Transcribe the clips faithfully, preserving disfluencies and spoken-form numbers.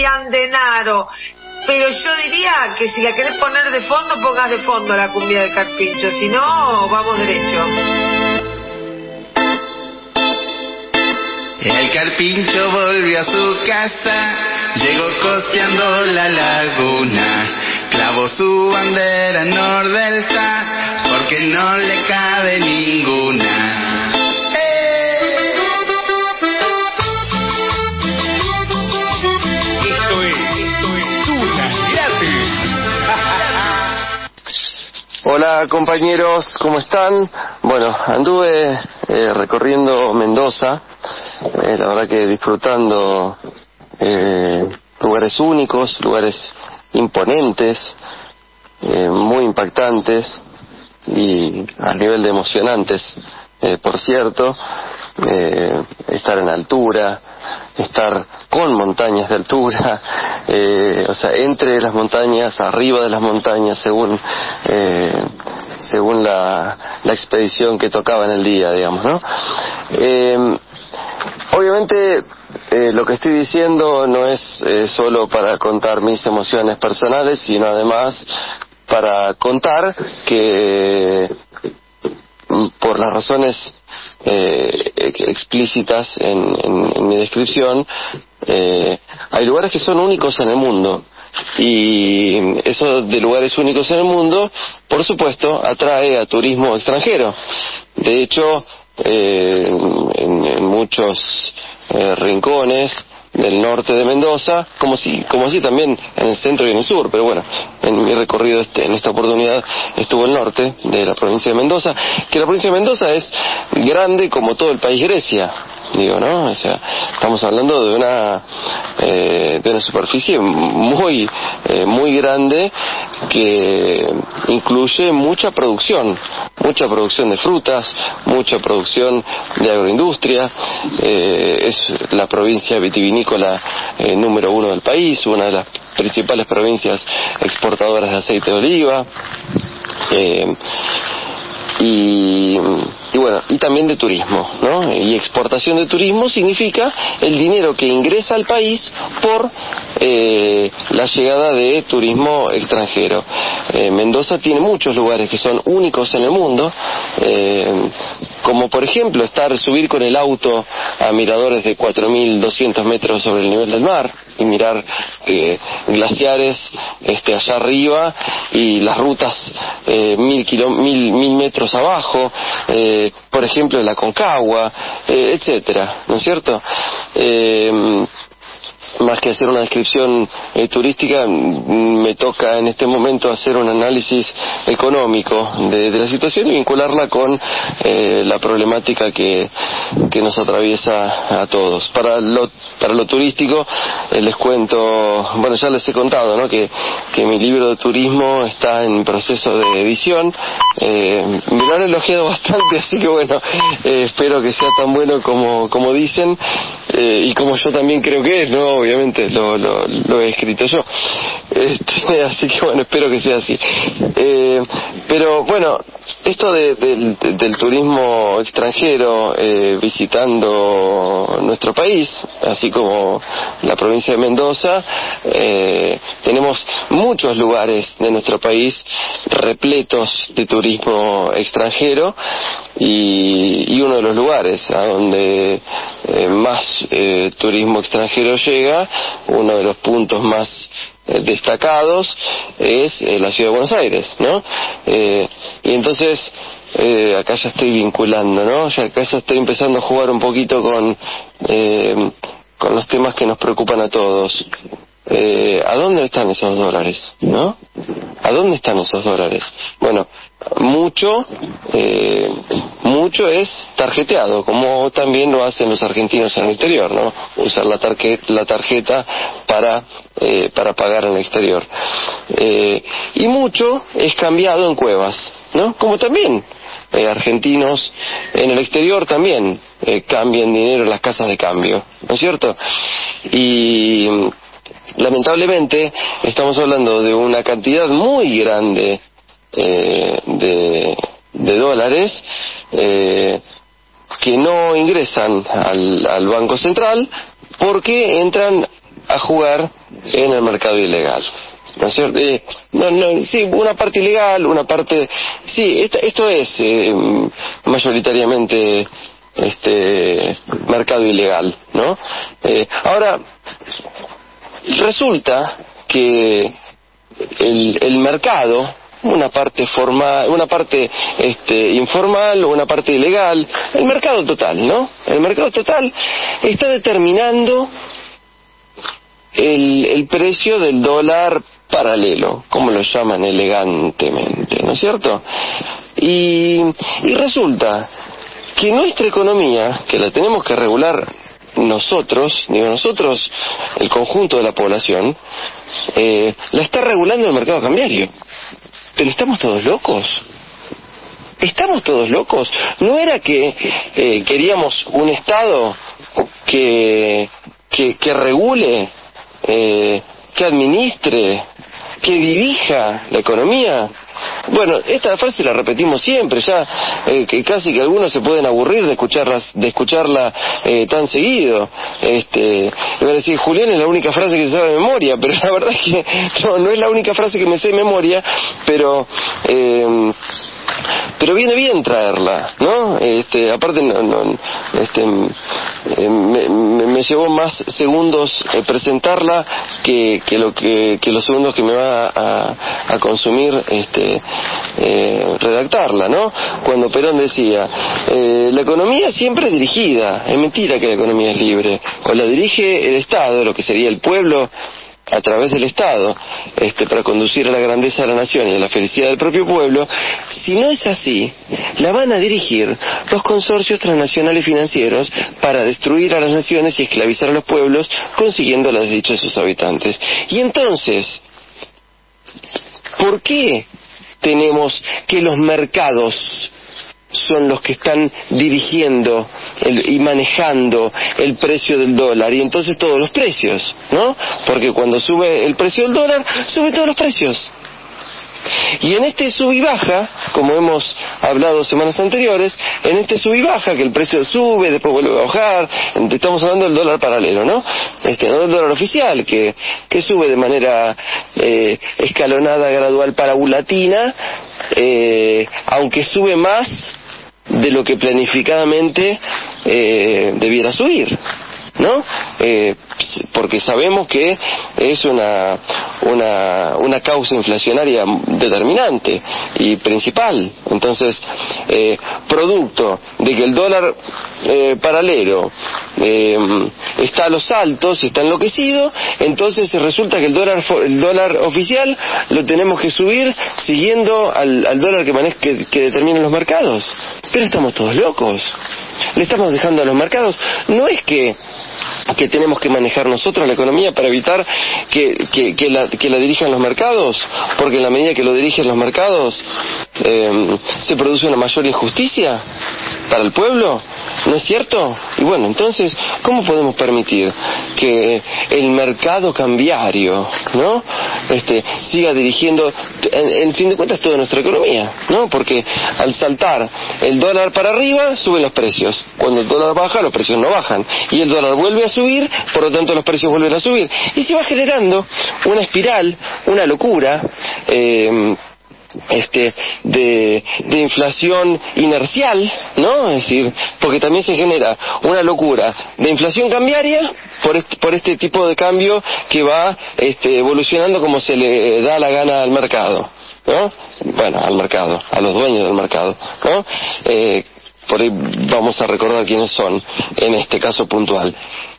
Giandenaro. Pero yo diría que si la querés poner de fondo, pongas de fondo la cumbia del Carpincho, si no, vamos derecho. El Carpincho volvió a su casa, llegó costeando la laguna, clavó su bandera nordelta, porque no le cabe ninguna. ¡Eh! Esto es, esto es Tuna Gratis. Hola compañeros, ¿cómo están? Bueno, anduve eh, recorriendo Mendoza, eh, la verdad que disfrutando eh, lugares únicos, lugares imponentes, eh, muy impactantes y a nivel de emocionantes, eh, por cierto, eh, estar en altura, estar con montañas de altura, eh, o sea, entre las montañas, arriba de las montañas, según eh, según la, la expedición que tocaba en el día, digamos, ¿no? Eh, obviamente, eh, lo que estoy diciendo no es eh, solo para contar mis emociones personales, sino además para contar que por las razones eh, explícitas en, en, en mi descripción, eh, hay lugares que son únicos en el mundo, y eso de lugares únicos en el mundo, por supuesto, atrae a turismo extranjero. De hecho, eh, en, en muchos eh, rincones del norte de Mendoza, como si, como así también en el centro y en el sur, pero bueno, en mi recorrido este, en esta oportunidad estuvo el norte de la provincia de Mendoza, que la provincia de Mendoza es grande como todo el país Grecia, digo, ¿no? O sea, estamos hablando de una eh, de una superficie muy eh, muy grande, que incluye mucha producción, mucha producción de frutas, mucha producción de agroindustria, eh, es la provincia vitivinícola eh, número uno del país, una de las principales provincias exportadoras de aceite de oliva, eh, y, y bueno, y también de turismo, ¿no? Y exportación de turismo significa el dinero que ingresa al país por eh, la llegada de turismo extranjero. Eh, Mendoza tiene muchos lugares que son únicos en el mundo, eh, como por ejemplo estar, subir con el auto a miradores de cuatro mil doscientos metros sobre el nivel del mar y mirar eh, glaciares este, allá arriba, y las rutas eh, mil, kilo, mil, mil metros abajo, eh, por ejemplo la Concagua, eh, etcétera, ¿no es cierto? Eh, más que hacer una descripción eh, turística, me toca en este momento hacer un análisis económico de, de la situación y vincularla con eh, la problemática que, que nos atraviesa a todos. Para lo, para lo turístico, eh, les cuento, bueno, ya les he contado, ¿no?, que, que mi libro de turismo está en proceso de edición. Eh, me lo han elogiado bastante, así que bueno, eh, espero que sea tan bueno como, como dicen, eh, y como yo también creo que es, ¿no? Obviamente lo, lo, lo he escrito yo, este, así que bueno, espero que sea así. Eh, pero bueno, esto de, de, de, del turismo extranjero eh, visitando nuestro país, así como la provincia de Mendoza, eh, tenemos muchos lugares de nuestro país repletos de turismo extranjero, y, y uno de los lugares a donde eh, más eh, turismo extranjero llega, uno de los puntos más eh, destacados, es eh, la ciudad de Buenos Aires, ¿no? Eh, y entonces eh, acá ya estoy vinculando, ¿no? Ya acá ya estoy empezando a jugar un poquito con eh, con los temas que nos preocupan a todos. Eh, ¿a dónde están esos dólares, no? ¿A dónde están esos dólares? Bueno, mucho, eh, mucho es tarjeteado, como también lo hacen los argentinos en el exterior, ¿no? Usar la tarjeta, la tarjeta para, eh, para pagar en el exterior. Eh, y mucho es cambiado en cuevas, ¿no? Como también eh, argentinos en el exterior también eh, cambian dinero en las casas de cambio, ¿no es cierto? Y lamentablemente estamos hablando de una cantidad muy grande eh, de, de dólares eh, que no ingresan al, al Banco Central, porque entran a jugar en el mercado ilegal, ¿no es cierto? Eh, no, no, sí, una parte ilegal, una parte... Sí, esta, esto es eh, mayoritariamente este mercado ilegal, ¿no? Eh, ahora, resulta que el, el mercado, una parte formal, una parte este, informal, una parte ilegal, el mercado total, ¿no? El mercado total está determinando el, el precio del dólar paralelo, como lo llaman elegantemente, ¿no es cierto? Y, y resulta que nuestra economía, que la tenemos que regular nosotros, digo nosotros, el conjunto de la población, eh, la está regulando el mercado cambiario. Pero estamos todos locos. Estamos todos locos. ¿No era que eh, queríamos un Estado que, que, que regule, eh, que administre, que dirija la economía? Bueno, esta frase la repetimos siempre, ya eh, que casi que algunos se pueden aburrir de escucharla, de escucharla eh, tan seguido. Este, iba a decir, Julián es la única frase que se sabe de memoria, pero la verdad es que no, no es la única frase que me sé de memoria, pero... Eh, pero viene bien traerla, ¿no? Este, aparte, no, no, este, eh, me, me, me llevó más segundos eh, presentarla que, que lo que, que los segundos que me va a, a consumir este, eh, redactarla, ¿no? Cuando Perón decía, eh, la economía siempre es dirigida, es mentira que la economía es libre, o la dirige el Estado, lo que sería el pueblo, a través del Estado, este, para conducir a la grandeza de la nación y a la felicidad del propio pueblo. Si no es así, la van a dirigir los consorcios transnacionales financieros para destruir a las naciones y esclavizar a los pueblos, consiguiendo la desdicha de sus habitantes. Y entonces, ¿por qué tenemos que los mercados son los que están dirigiendo el, y manejando el precio del dólar, y entonces todos los precios, ¿no? Porque cuando sube el precio del dólar, suben todos los precios. Y en este sub y baja, como hemos hablado semanas anteriores, en este sub y baja, que el precio sube, después vuelve a bajar, estamos hablando del dólar paralelo, ¿no? Este, no del dólar oficial, que, que sube de manera eh, escalonada, gradual, paulatina, eh, aunque sube más de lo que planificadamente eh, debiera subir, ¿no? Eh, porque sabemos que es una, una, una causa inflacionaria determinante y principal. Entonces, eh, producto de que el dólar eh, paralelo eh, está a los altos, está enloquecido, entonces resulta que el dólar, el dólar oficial lo tenemos que subir siguiendo al, al dólar que, maneja, que, que determinan los mercados. Pero estamos todos locos. Le estamos dejando a los mercados. No es que que tenemos que manejar nosotros la economía para evitar que, que, que, la, que la dirijan los mercados, porque en la medida que lo dirigen los mercados eh, se produce una mayor injusticia para el pueblo, ¿no es cierto? Y bueno, entonces, ¿cómo podemos permitir que el mercado cambiario, ¿no? Este, siga dirigiendo, en, en fin de cuentas, toda nuestra economía, ¿no? Porque al saltar el dólar para arriba, suben los precios. Cuando el dólar baja, los precios no bajan. Y el dólar vuelve a subir, por lo tanto los precios vuelven a subir. Y se va generando una espiral, una locura, eh, este de, de inflación inercial, ¿no? Es decir, porque también se genera una locura de inflación cambiaria por este, por este tipo de cambio que va este, evolucionando como se le da la gana al mercado, ¿no? Bueno, al mercado, a los dueños del mercado, ¿no? Eh, por ahí vamos a recordar quiénes son en este caso puntual.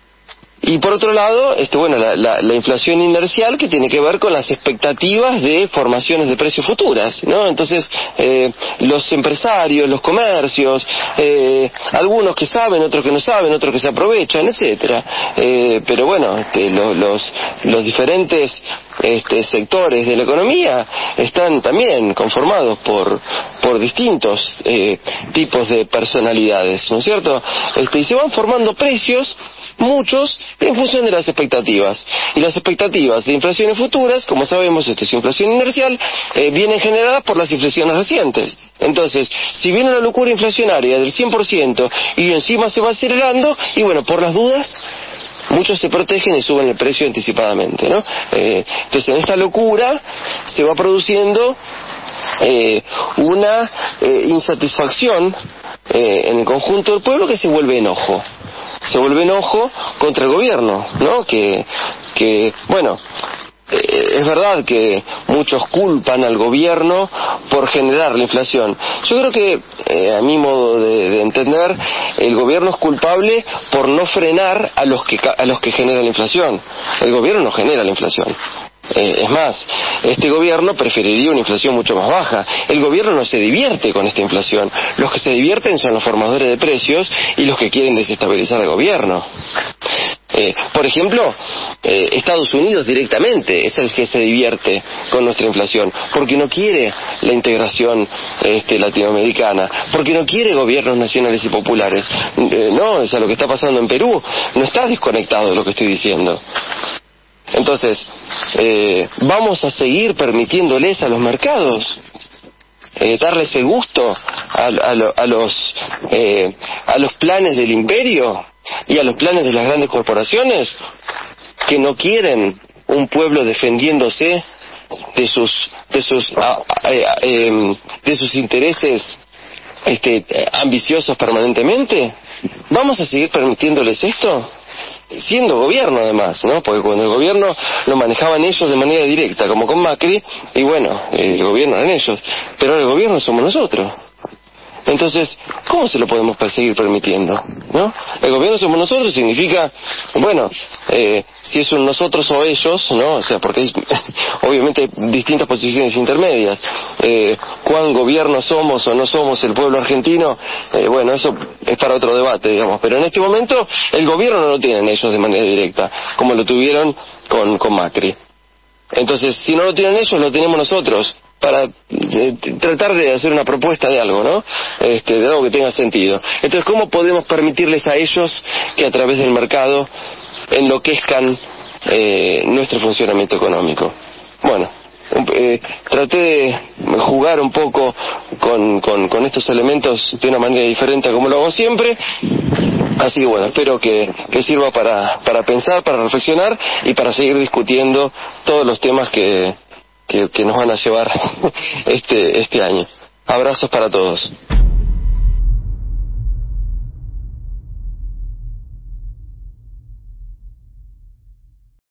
Y por otro lado, este, bueno, la, la, la inflación inercial, que tiene que ver con las expectativas de formaciones de precios futuras, ¿no? Entonces, eh, los empresarios, los comercios, eh, algunos que saben, otros que no saben, otros que se aprovechan, etcétera. Eh, pero bueno, este, los, los, los diferentes este, sectores de la economía están también conformados por, por distintos eh, tipos de personalidades, ¿no es cierto? Este, y se van formando precios, muchos, en función de las expectativas. Y las expectativas de inflaciones futuras, como sabemos, esto es inflación inercial, eh, vienen generadas por las inflaciones recientes. Entonces, si viene una locura inflacionaria del cien por ciento y encima se va acelerando, y bueno, por las dudas, muchos se protegen y suben el precio anticipadamente, ¿no? Eh, entonces, en esta locura se va produciendo eh, una eh, insatisfacción eh, en el conjunto del pueblo que se vuelve enojo. Se vuelve enojo contra el gobierno, ¿no? Que, que bueno, eh, es verdad que muchos culpan al gobierno por generar la inflación. Yo creo que, eh, a mi modo de, de entender, el gobierno es culpable por no frenar a los que a los que generan la inflación. El gobierno no genera la inflación. Eh, es más, este gobierno preferiría una inflación mucho más baja. El gobierno no se divierte con esta inflación. Los que se divierten son los formadores de precios y los que quieren desestabilizar al gobierno. Eh, por ejemplo, eh, Estados Unidos directamente es el que se divierte con nuestra inflación, porque no quiere la integración este, latinoamericana, porque no quiere gobiernos nacionales y populares. Eh, no, o sea, lo que está pasando en Perú no está desconectado de lo que estoy diciendo. Entonces, eh, ¿vamos a seguir permitiéndoles a los mercados eh, darles el gusto a, a, lo, a, los, eh, a los planes del imperio y a los planes de las grandes corporaciones que no quieren un pueblo defendiéndose de sus de sus a, a, a, eh, de sus intereses este, ambiciosos permanentemente? ¿Vamos a seguir permitiéndoles esto? Siendo gobierno además, ¿no? Porque cuando el gobierno lo manejaban ellos de manera directa, como con Macri, y bueno, el gobierno eran ellos, pero ahora el gobierno somos nosotros. Entonces, ¿cómo se lo podemos seguir permitiendo? ¿No? El gobierno somos nosotros significa, bueno, eh, si es un nosotros o ellos, ¿no? O sea, porque hay obviamente distintas posiciones intermedias. Eh, ¿Cuán gobierno somos o no somos el pueblo argentino? Eh, bueno, eso es para otro debate, digamos. Pero en este momento el gobierno no lo tienen ellos de manera directa, como lo tuvieron con, con Macri. Entonces, si no lo tienen ellos, lo tenemos nosotros, para eh, tratar de hacer una propuesta de algo, ¿no? Este, de algo que tenga sentido. Entonces, ¿cómo podemos permitirles a ellos que a través del mercado enloquezcan eh, nuestro funcionamiento económico? Bueno, eh, traté de jugar un poco con, con, con estos elementos de una manera diferente a como lo hago siempre. Así que bueno, espero que, que sirva para, para pensar, para reflexionar y para seguir discutiendo todos los temas que Que, que nos van a llevar este, este año. Abrazos para todos.